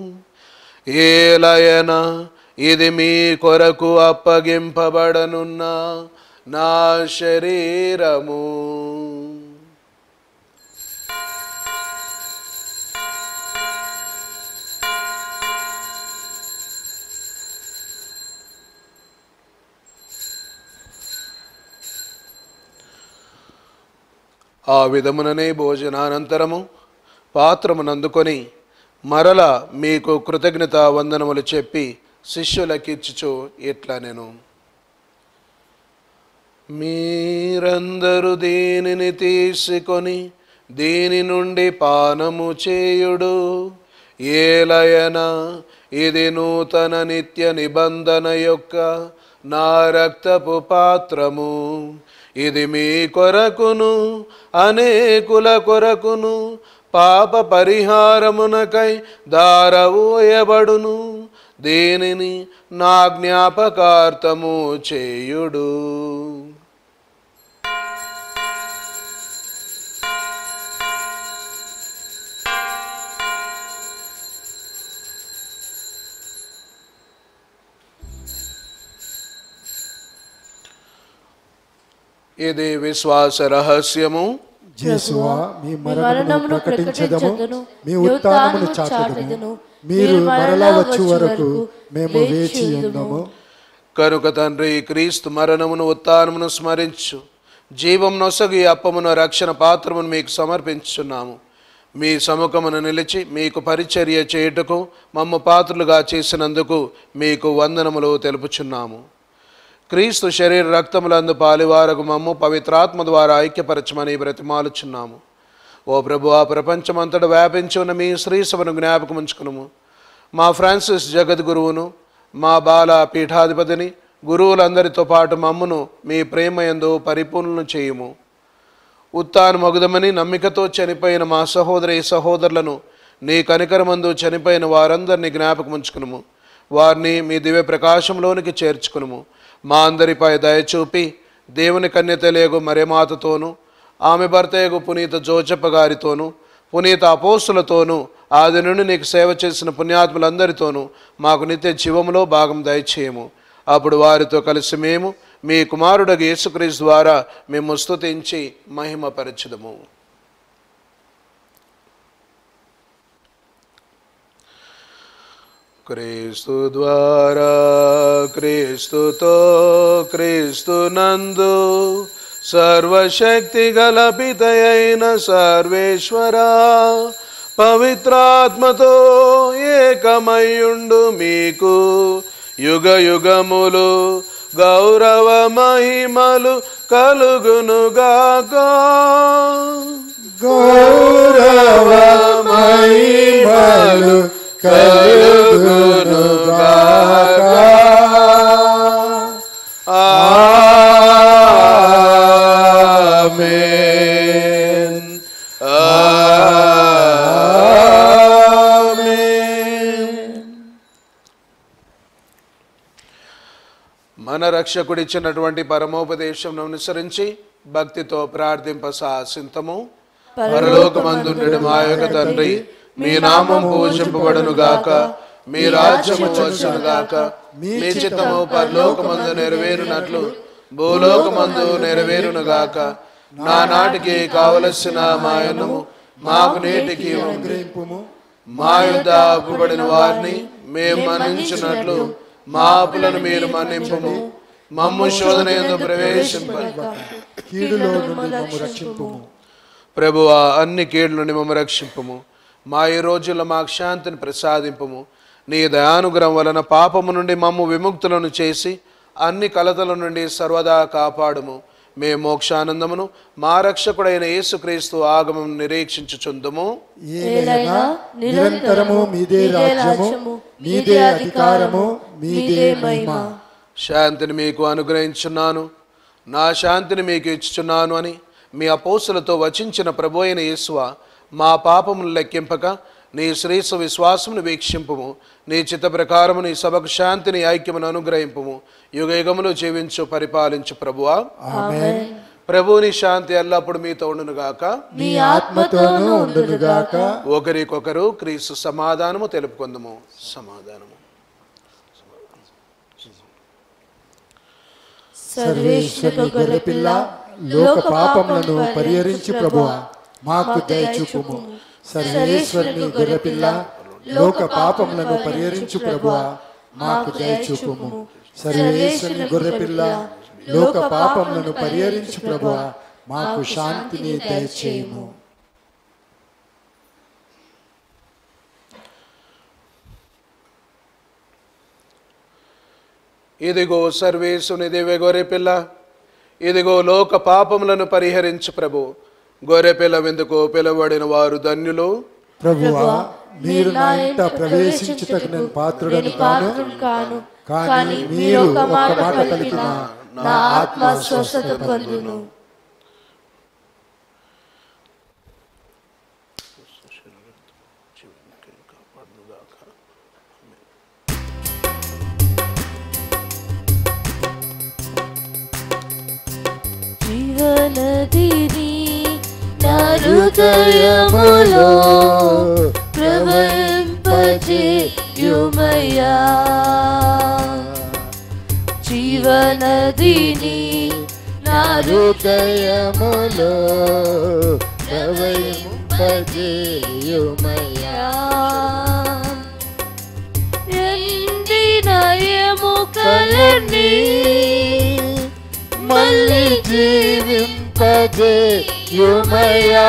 Speaker 2: ఏలయన ఇది మీ కొరకు అప్పగింపబడనున్న నా శరీరము. ఆ విధముననే భోజనానంతరము పాత్రమునందుకొని మరల మీకు కృతజ్ఞత వందనములు చెప్పి శిష్యులకిచ్చుచు ఇట్లా నేను, మీరందరూ దీనిని తీసుకొని దీని నుండి పానము చేయుడు. ఏలయన ఇది నూతన నిత్య నిబంధన యొక్క నా రక్తపు పాత్రము. ఇది మీ కొరకును అనేకుల కొరకును పాప పరిహారమునకై దారవోయబడును. దీనిని నా జ్ఞాపకార్థము చేయుడు. ఇది విశ్వాస రహస్యము.
Speaker 1: యేసువా, మీ మరణమును ప్రకటించదము, మీ ఉత్థానమును చాటుదము. మీరు మరలా వచ్చు వరకు మేము వేచి ఉన్నాము.
Speaker 2: కనుక తండ్రి, క్రీస్తు మరణమును ఉత్థానమును స్మరించు జీవం నొసగి అప్పమును రక్షణ పాత్రమును మీకు సమర్పించున్నాము. మీ సముఖమును నిలిచి మీకు పరిచర్య చేయుటకు మమ్ము పాత్రులుగా చేసినందుకు మీకు వందనములు తెలుపుచున్నాము. క్రీస్తు శరీర రక్తములందు పాలివారకు మమ్ము పవిత్రాత్మ ద్వారా ఐక్యపరచమని బ్రతిమాలుచున్నాము. ఓ ప్రభువా, ప్రపంచమంతటా వ్యాపించి ఉన్న మీ శ్రీ సభను జ్ఞాపకం ఉంచుకును. మా ఫ్రాన్సిస్ జగద్గురువును, మా బాల పీఠాధిపతిని, గురువులందరితో పాటు మమ్మును మీ ప్రేమయందు పరిపూర్ణను చేయుము. ఉత్థానమగుదమని నమ్మికతో చనిపోయిన మా సహోదరి సహోదరులను, నీ కనికరమందు చనిపోయిన వారందరినీ జ్ఞాపకం ఉంచుకును. వారిని మీ దివ్య ప్రకాశంలోనికి చేర్చుకును. మా అందరిపై దయచూపి దేవుని కన్యతలేగు మరేమాతతోనూ, ఆమె భర్తయగు పునీత జోజప్ప గారితోనూ, పునీత అపోస్తులతోనూ, ఆది నుండి నీకు సేవ చేసిన పుణ్యాత్ములందరితోనూ మాకు నిత్య జీవములో భాగం దయచేయము. అప్పుడు వారితో కలిసి మేము మీ కుమారుడగు యేసుక్రీస్తు ద్వారా మేము స్తుతించి మహిమపరచుదము. క్రీస్తు ద్వారా, క్రీస్తుతో, క్రీస్తు నందు సర్వశక్తి గల పితయైన సర్వేశ్వరా, పవిత్రాత్మతో ఏకమయ్యుండు మీకు యుగ యుగములు గౌరవ మహిమలు కలుగునుగాక.
Speaker 1: గౌరవ మహిమలు కలుగునుగాక. ఆమేన్. మన రక్షకుడిచ్చినటువంటి పరమోపదేశం అనుసరించి భక్తితో ప్రార్థింప సాసింతము. పరలోకమందుండెడు మా యొక్క తండ్రి, మీ నామం పూజింపబడును గాక, మీ రాజ్యము వచ్చును గాక, మీ చిత్తము పరలోకమందు నెరవేరునట్లు భూలోకమందు నెరవేరును గాక. నా నాటికి కావలసిన మాయను మాకు నేటికి అనుగ్రహింపుము. మా యుద్ధ అప్పుబడిన వారిని మేము మన్నించినట్లు మా అప్పులను మీరు మన్నింపుము. మమ్ము శోధన యందు ప్రవేశింపక కీడులో నుండి మమ్ము రక్షింపుము.
Speaker 2: ప్రభువా, అన్ని కీడుల నుండి మమ్ము రక్షింపుము. మా ఈ రోజుల్లో మాకు శాంతిని ప్రసాదింపుము. నీ దయానుగ్రహం వలన పాపము నుండి మమ్ము విముక్తులను చేసి అన్ని కలతల నుండి సర్వదా కాపాడుము. మే మోక్షానందమును మా రక్షకుడైన యేసుక్రీస్తు ఆగమం నిరీక్షించుచుందుము.
Speaker 1: నిరంతరము మీదే రాజ్యము, మీదే అధికారము, మీదే మహిమ.
Speaker 2: శాంతిని మీకు అనుగ్రహించున్నాను, నా శాంతిని మీకు ఇచ్చుచున్నాను అని మీ అపోస్తులతో వచించిన ప్రభు అయిన యేసువా, మా పాపమును లెక్కింపక నీ శ్రీసు విశ్వాసమును వీక్షింపుము. నీ చిత్త ప్రకారము నీ సభకు శాంతిని ఐక్యమును అనుగ్రహింపుము. యుగ యుగములు జీవించు పరిపాలించు ప్రభువా.
Speaker 1: ఆమేన్.
Speaker 2: ప్రభుని శాంతి ఎల్లప్పుడు మీతో ఉండునుగాక,
Speaker 1: మీ ఆత్మతోనూ ఉండునుగాక.
Speaker 2: ఒకరికొకరు క్రీస్తు సమాధానము తెలుపుకుందుము. సమాధానము.
Speaker 1: సర్వేశ్వరుని గొర్రెపిల్ల, లోక పాపములను పరిహరించు ప్రభువా, మాకు దయచూపుము. సర్వేశ్వరుని గొర్రెపిల్ల, లోక పాపములను పరిహరించు ప్రభువా, మాకు దయచూపుము. సర్వేశ్వరుని గొర్రెపిల్ల, లోక పాపములను పరిహరించు ప్రభువా, మాకు శాంతిని దయచేయుము.
Speaker 2: ఇదిగో సర్వేశుని దివ్య గొర్రెపిల్ల, ఇదిగో లోక పాపములను పరిహరించు ప్రభు. గొర్రెపిల్ల విందుకు పిలువబడిన వారు ధన్యులు.
Speaker 1: ప్రభువా, మీరు నా ఇంట ప్రవేశించుటకు నేను పాత్రుడను కాను, కానీ మీరు ఒక మాట పలికినా నా ఆత్మ స్వస్థత పొందును.
Speaker 3: జీవనదిని నా హృదయములో ప్రవహింపజేయుమయ్యా. జీవనదిని నా హృదయములో ప్రవహింపజేయుమయ్యా. ఎండిన ఎముకలన్నీ మళ్ళీ జీవింపజేయుమయ్యా.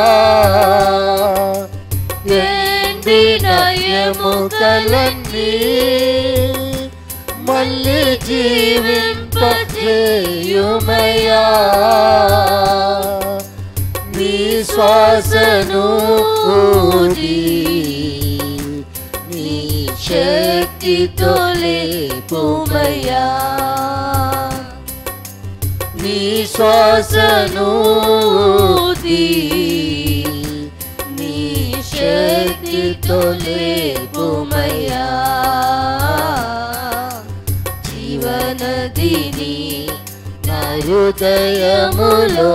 Speaker 3: ఎండిన ఎముకలన్నీ మళ్ళీ జీవింపజేయుమయ్యా. నీ శ్వాసను ఊది నీ శక్తితో లేపుమయ్యా. నీ శ్వాసను ఊది నీ శక్తితో లేపుమయ్యా. జీవనదిని నా హృదయములో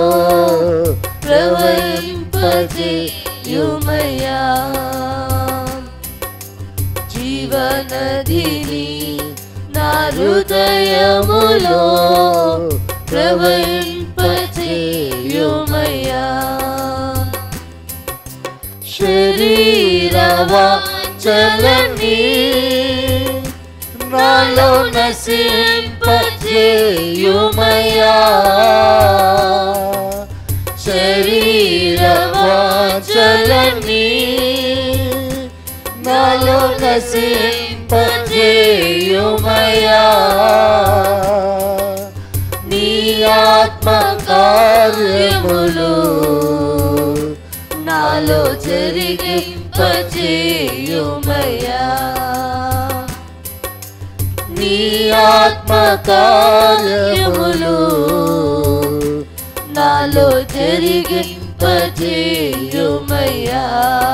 Speaker 3: ప్రవహింపజేయుమయ్యా. జీవనదిని నా హృదయములో ప్రవహింపచేయుమయ్యా శరీర వాంఛలన్నీ నాలో నశింపచేయుమయ్యా శరీర వాంఛలన్నీ నాలో నశింపచేయుమయ్యా నీ ఆత్మ కార్యములు నాలో జరిగింపచేయుమయ్యా నీ ఆత్మ కార్యములు నాలో జరిగింపచేయుమయ్యా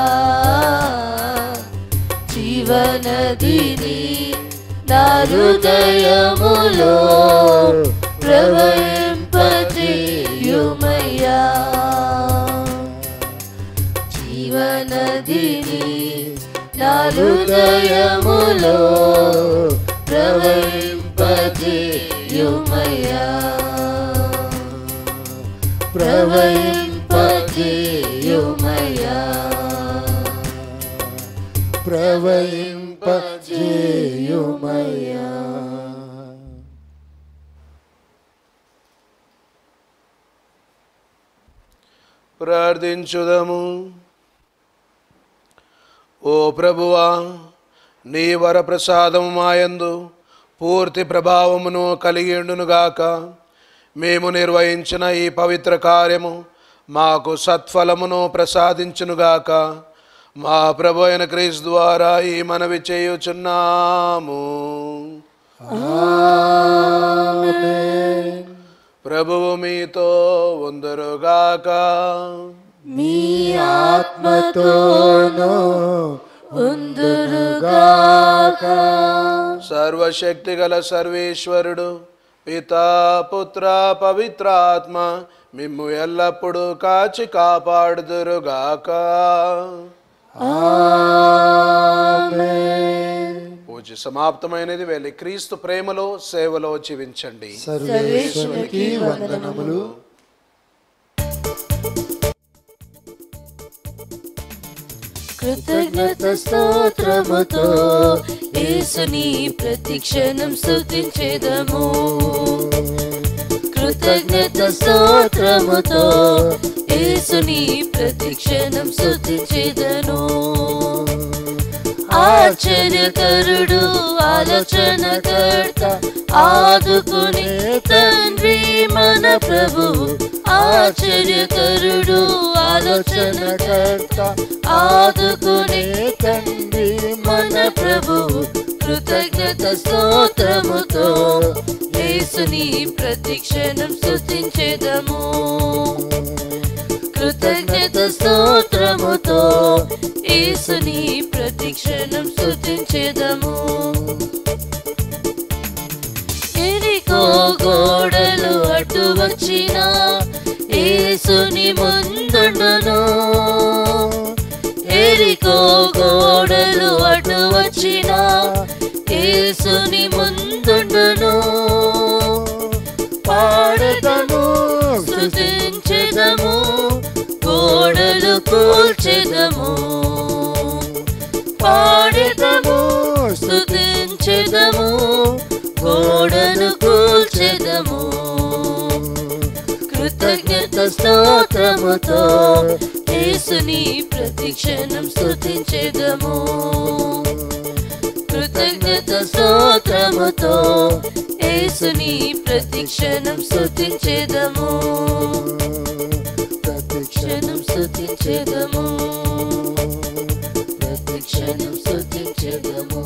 Speaker 3: జీవనదిని నా హృదయములో ప్రవహింపచేయుమయ్యా జీవనదిని నా హృదయములో ప్రవహింపచేయుమయ్యా ప్రవహింపచేయుమయ్యా ప్రవహింపచేయుమయ్యా
Speaker 2: ప్రార్థించుదము. ఓ ప్రభువా, నీ వరప్రసాదము మాయందు పూర్తి ప్రభావమును కలిగి ఉండునుగాక. మేము నిర్వహించిన ఈ పవిత్ర కార్యము మాకు సత్ఫలమును ప్రసాదించునుగాక. మా ప్రభు అయిన క్రీస్తు ద్వారా ఈ మనవి చేయుచున్నాము.
Speaker 1: ఆమేన్.
Speaker 2: ప్రభువు మీతో ఉందురుగాక.
Speaker 1: మీ ఆత్మతోనూ ఉందురుగాక.
Speaker 2: సర్వశక్తి గల సర్వేశ్వరుడు పితా పుత్ర పవిత్రాత్మ మిమ్ము ఎల్లప్పుడూ కాచి కాపాడుదురుగాక.
Speaker 1: ఆమేన్.
Speaker 2: పూజ సమాప్తమైనది. వెళ్ళి క్రీస్తు ప్రేమలో సేవలో జీవించండి.
Speaker 1: సర్వేశ్వరునికి వందనములు.
Speaker 3: కృతజ్ఞత స్తోత్రముతో యేసుని ప్రతిక్షణం స్తుతించెదము. కృతజ్ఞత స్తోత్రముతో యేసుని ప్రతిక్షణం స్తుతించెదను. ఆశ్చర్యకరుడు ఆలోచనకర్త ఆదుకునే తండ్రి మన ప్రభువు. ఆశ్చర్యకరుడు ఆలోచనకర్త ఆదుకునే తండ్రి మన ప్రభువు. కృతజ్ఞత స్తోత్రముతో యేసుని ప్రతిక్షణం స్తుతించెదము. కృతజ్ఞత స్తోత్రముతో యేసుని ప్రతిక్షణం స్తుతించెదము. ఎరికో గోడలు అడ్డు వచ్చిన యేసుని ముందుండును. ఎరికో గోడలు అడ్డు వచ్చిన యేసుని ముందుండును. పాడెదము స్తుతించెదము గోడలు కూల్చెదము. పాడెదము స్తుతించెదము గోడలు కూల్చెదము. కృతజ్ఞత స్తోత్రముతో యేసుని ప్రతిక్షణం స్తుతించెదము. కృతజ్ఞత స్తోత్రముతో యేసుని ప్రతిక్షణం స్తుతించెదము. ప్రతిక్షణం స్తుతించెదము. ప్రతిక్షణం స్తుతించెదము.